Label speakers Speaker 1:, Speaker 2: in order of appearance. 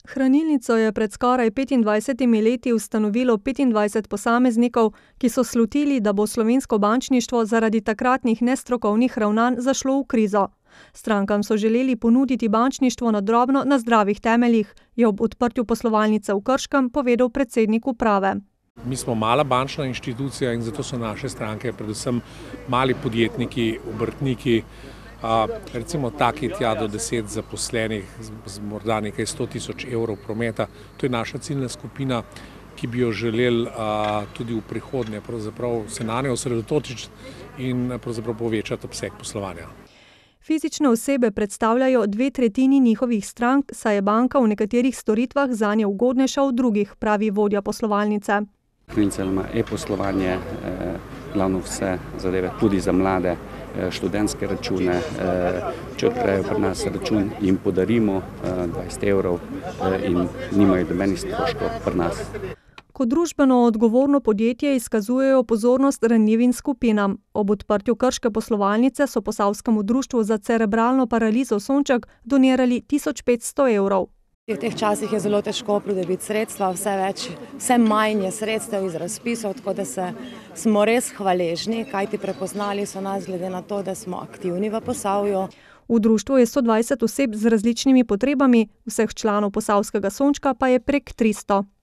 Speaker 1: Hranilnico je pred skoraj 25 leti ustanovilo 25 posameznikov, ki so slutili, da bo slovensko bančništvo zaradi takratnih nestrokovnih ravnanj zašlo v krizo. Strankam so želeli ponuditi bančništvo na drobno na zdravih temeljih, je ob odprtju poslovalnice v Krškem povedal predsednik uprave.
Speaker 2: Mi smo mala bančna inštitucija in zato so naše stranke predvsem mali podjetniki, obrtniki, recimo taki tja do 10 zaposlenih, z morda nekaj 100 tisoč evrov prometa. To je naša ciljna skupina, ki bi jo želeli tudi v prihodnje se na njo osredotočiti in povečati obseg poslovanja.
Speaker 1: Fizične osebe predstavljajo 2/3 njihovih strank, saj je banka v nekaterih storitvah zanje ugodnejša od drugih, pravi vodja poslovalnice.
Speaker 3: Hranilnica ima e-poslovanje, glavno vse zadeve, tudi za mlade, študentske račune. Če odprejo pri nas račun, jim podarimo 20 evrov in nimajo nobenih stroškov pri nas.
Speaker 1: Kot družbeno odgovorno podjetje izkazujejo pozornost ranljivim skupinam. Ob odprtju krške poslovalnice so Posavskemu društvu za cerebralno paralizo Sonček donirali 1500 evrov.
Speaker 4: V teh časih je zelo težko pridobiti sredstva, vse manj je sredstev iz razpisov, tako da smo res hvaležni, kajti prepoznali so nas glede na to, da smo aktivni v Posavju.
Speaker 1: V društvu je 120 oseb z različnimi potrebami, vseh članov Posavskega Sončka pa je prek 300.